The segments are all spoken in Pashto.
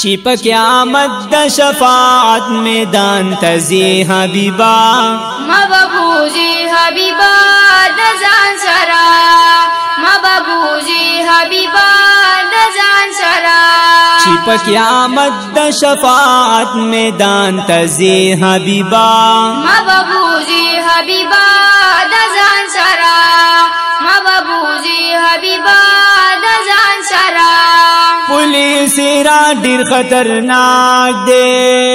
छिप क़यामत द शफाअत मैदान तज़ी हबीबा मबबूजी हबीबा दजान सरा मबबूजी हबीबा दजान सरा छिप क़यामत द शफाअत मैदान तज़ी हबीबा मबबूजी हबीबा दजान सरा मबबूजी हबीबा दजान सरा पुलिस रा ढेर खतरनाक दे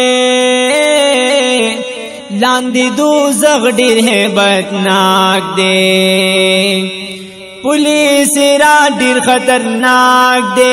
लांदी दोज़ख ढेर हेबतनाक दे पुलिस रा ढेर खतरनाक दे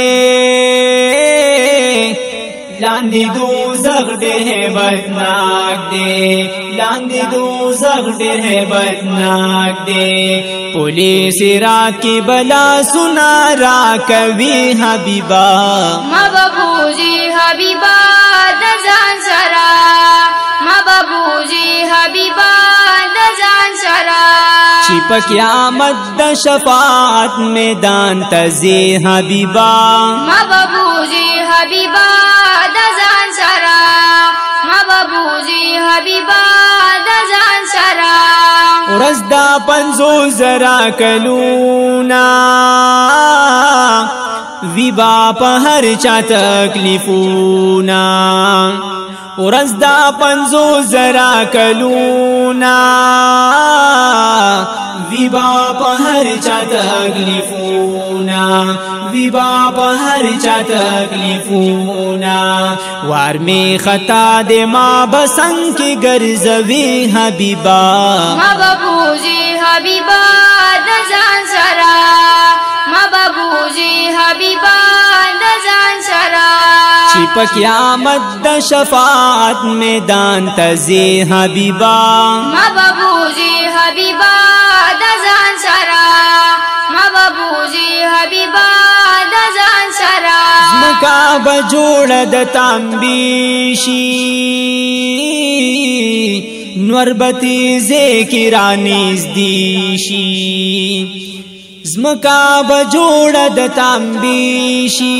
लांदी दोज़ख ढेर हेबतनाक दे लांदी दोज़ख ढेर हेबतनाक दे पुलिस रा की बला सुना रा कभी हबीबा मबबूजी हबीबा दजान सरा मबबूजी हबीबा दजान सरा छिप क़यामत द शफाअत मैदान तज़ी हबीबा मबबूजी हबीबा दजान सरा मबबूजी हबीबा दजान सरा रज़दा पंजो ज़रा कलूना विबा पहर चा तकलीफूना रज़दा पंजो ज़रा कलूना विबा पहर चा तकलीफूना विबा पहर चा तकलीफूना वार में खता दे माँ बसंग की गर्ज़वी हबीबा मबबूजी हबीबा दजान सरा मबबूजी हबीबा दजान सरा छिप क़यामत द शफाअत मैदान तज़ी हबीबा मबबूजी हबीबा दजान सरा मबबूजी हबीबा दजान सरा ज़मका बजोड़ द तांबीशी नवरबती ज़ेकिरानीज़ दीशी ज़मका बजोड़ द तांबीशी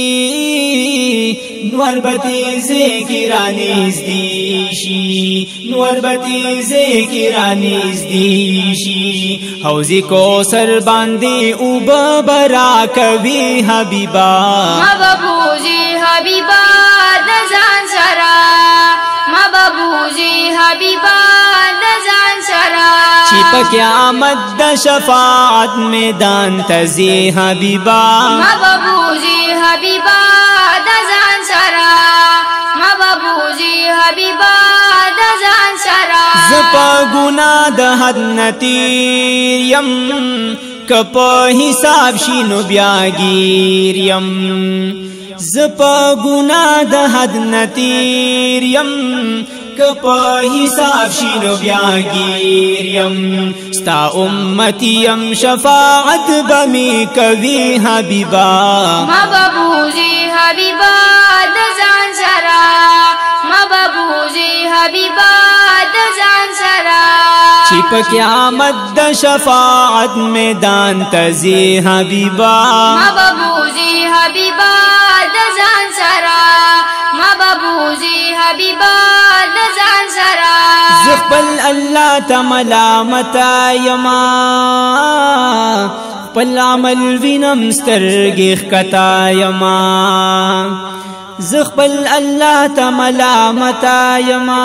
नवरबती ज़ेकिरानीज़ दीशी नवरबती ज़ेकिरानीज़ दीशी हौज़ी कौसर बांदी उबा बरा कभी हबीबा मबबूजी हबीबा दजान सरा मबबूजी हबीबा दजान सरा छिप क़यामत द शफाअत मैदान तज़ी हबीबा मबबूजी हबीबा दजान सरा मबबूजी हबीबा दजान सरा ज़पा गुना द हद नतीरियम कप हिसाब शीनो ब्यागीरियम ज़पा गुना द हद नतीरियम कप हिसाब शीनो ब्यागीरियम स्ता उम्मतियम शफाअत बमी कभी हबीबा मबबूजी हबीबा दजान सरा मबबूजी हबीबा दजान सरा छिप क़यामत द शफाअत मैदान तज़ी हबीबा मबबूजी हबीबा दजान सरा मबबूजी हबीबा दजान सरा ज़खपल अल्लाह तमलामता यमा पल अमल विनम स्तरगिख कता यमा ज़खपल अल्लाह तमलामता यमा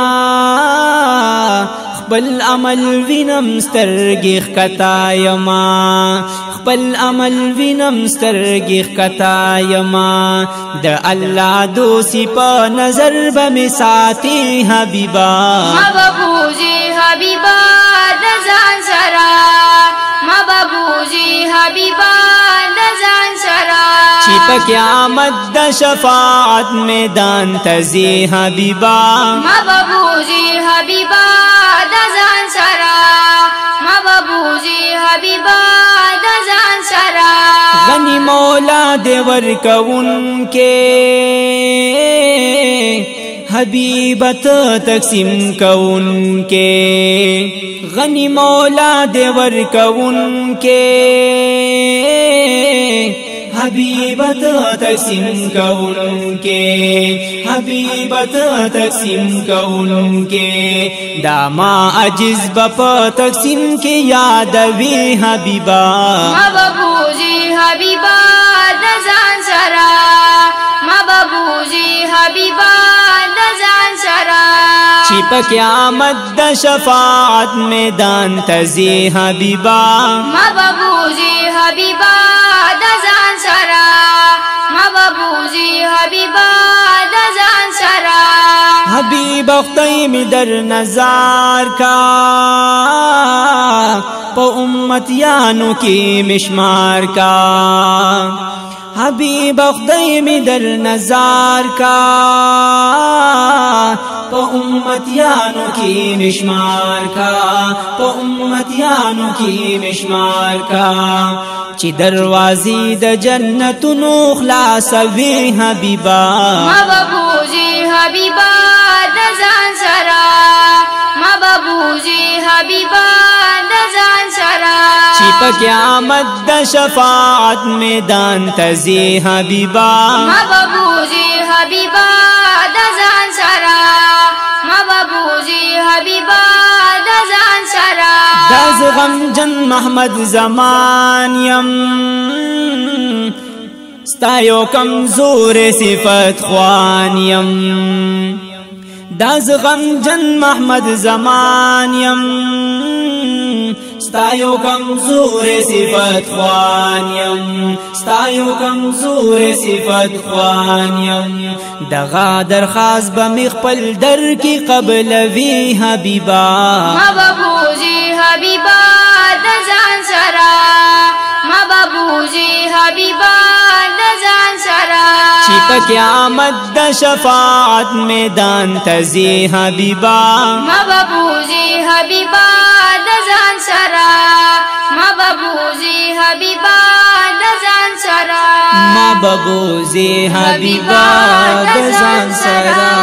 खपल अमल विनम स्तरगिख कता यमा खपल अमल विनम स्तरगिख कता यमा द अल्लाह दोसी प नजर बमे साथी हबीबा मबबूजी हबीबा दजान सरा मबबूजी हबीबा दजान सरा छिप क़यामत द शफाअत मैदान तज़ी हबीबा मबबूजी हबीबा दजान सरा मबबूजी हबीबा दजान सरा गनी मौला देवर कउन के हबीबत तक़सीम कउन के गनी मौला देवर कउन के حبیبت تقسیم کونکے حبیبت تقسیم کونکے داما عجز بپا تقسیم کے یاد وی حبیبا مببوزی حبیبا دزان سرا مببوزی حبیبا دزان سرا چپ قیامت د شفاعت میدان تزی حبیبا مببوزی حبیبا دزان سرا مببوزی حبیبا دزان سرا حبیب اختیم در نظار کا پا امتیانو کی مشمار کا حبیب اختیم در نظار کا پا امتیانو کی مشمار کا پا امتیانو کی مشمار کا چی دروازی د جنتونو خلاصوی حبیبا مببوزی حبیبا دزان سرا مببوزی حبیبا دزان سرا چی پا قیامت د شفاعت میدان تزی حبیبا مببوزی حبیبا دزان سرا مببوزی حبیبا دزان سرا داز غم جن محمد زمان یم ستایو کمزور صفت خوان یم داز غم جن محمد زمان یم ستایو کمزور صفت خوان یم ستایو کمزور صفت خوان یم دغا درخواست بمی خپل در کی قبل وی حبیبا مببوزی حبیبا دزان سرا مببوزی حبیبا دزان سرا چی پا قیامت د شفاعت میدان تزی حبیبا مببوزی حبیبا دزان سرا مببوزی حبیبا دزان سرا مببوزی حبیبا دزان سرا